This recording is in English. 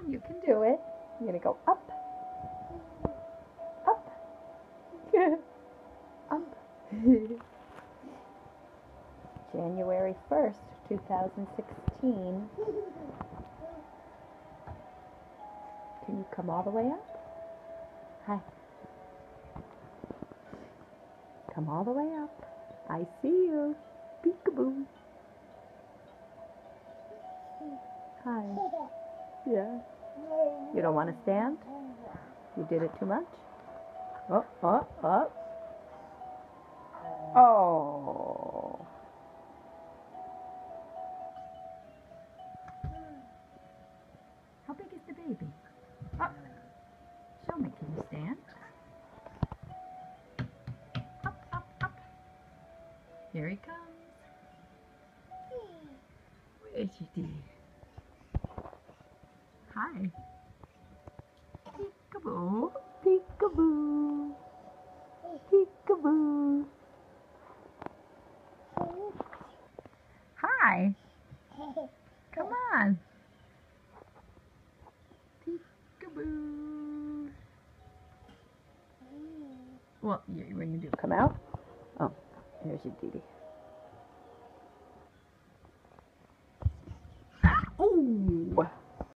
on, you can do it. You're going to go up, up, up. January 1st, 2016. Can you come all the way up? Hi. Come all the way up. I see you. Peekaboo. Hi. Yeah. You don't want to stand? You did it too much? Oh, oh, oh. Oh. How big is the baby? Oh. Show me. Can you stand? Up, up, up. Here he comes. Where's your daddy? Hi. Peekaboo. Peekaboo. Peekaboo. Hi. Come on. Peekaboo. Well, when you do come out. Oh, here's your Dee Dee. Oh!